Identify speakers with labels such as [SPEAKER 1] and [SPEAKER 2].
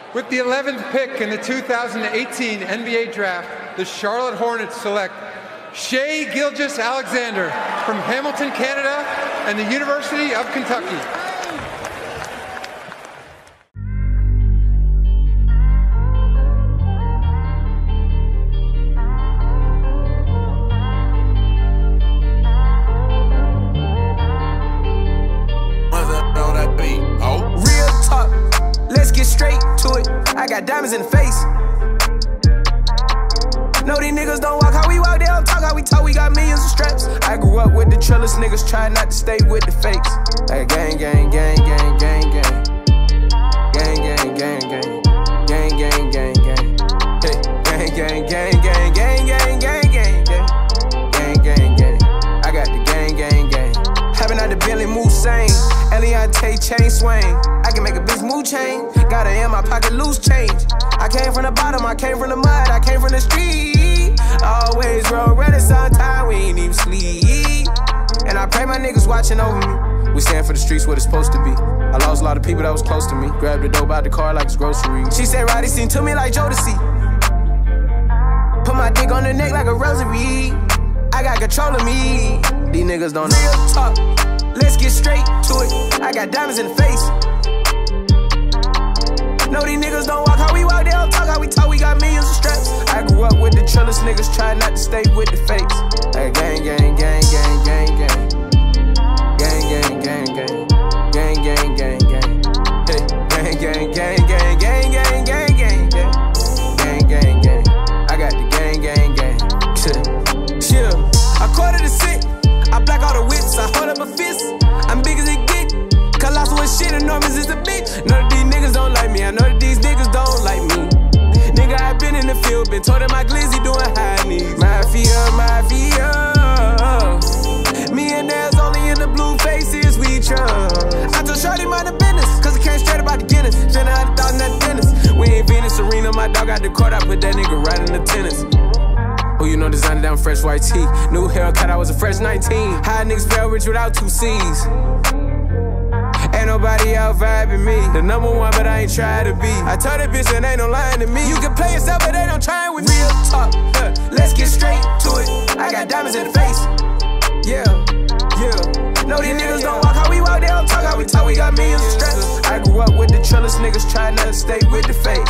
[SPEAKER 1] With the 11th pick in the 2018 NBA Draft, the Charlotte Hornets select Shai Gilgeous-Alexander from Hamilton, Canada, and the University of Kentucky.
[SPEAKER 2] Straight to it, I got diamonds in the face. No, these niggas don't walk how we walk, they don't talk how we talk, we got millions of straps. I grew up with the trillers, niggas try not to stay with the fakes. Like gang, gang, gang, gang, gang, gang. Gang, gang, gang, gang. Gang, gang, gang, gang. Hey, gang, gang, gang, gang, gang, gang, gang, gang, gang. Gang, gang, gang. I got the gang, gang, gang. Having out the Billy move sane. Eliante chain swing. I can make a bitch move chain. Got it in my pocket, loose change. I came from the bottom, I came from the mud, I came from the street. Always roll ready, sometime we ain't even sleep. And I pray my niggas watching over me. We stand for the streets what it's supposed to be. I lost a lot of people that was close to me. Grabbed the dope out the car like it's groceries. She said Roddy seemed to me like Jodeci. Put my dick on her neck like a rosary. I got control of me. These niggas don't know. Real talk, let's get straight to it. I got diamonds in the face. No, these niggas don't walk how we walk, they don't talk how we talk, we got millions of straps. I grew up with the trillers, niggas try not to stay with the fakes. Like gang, gang, gang, gang, gang, gang. Gang, gang, gang, gang. Gang, gang, gang, gang. Hey, gang, gang, gang, gang, gang, gang, gang, gang, gang. Gang, gang, gang. I got the gang, gang, gang. Chill. A quarter to sit, I black all the whips, I hold up a fist. I'm big as it get. Colossal as shit, enormous as a bitch. None of these niggas don't like me, I know that these niggas don't like me. Nigga, I been in the field, been told that my glizzy doing high knees. Mafia, mafia. Me and Nails only in the blue faces, we trust. I told Shorty mind the business, cause I came straight about the Guinness. Spent 100,000 at the dentist. We ain't Venus Serena, my dog got the court, I put that nigga right in the tennis. Who you know designed down fresh white tee. New haircut, I was a fresh 19. High niggas fell rich without 2 C's. Ain't nobody out vibing me. The number one, but I ain't try to be. I told that bitch that ain't no lying to me. You can play yourself, but they don't try with me. Real talk, let's get straight to it. I got diamonds in the face. Yeah, yeah. No, these niggas don't walk how we walk, they don't talk how we talk, we got millions of straps. I grew up with the trillers, niggas try not to stay with the fake.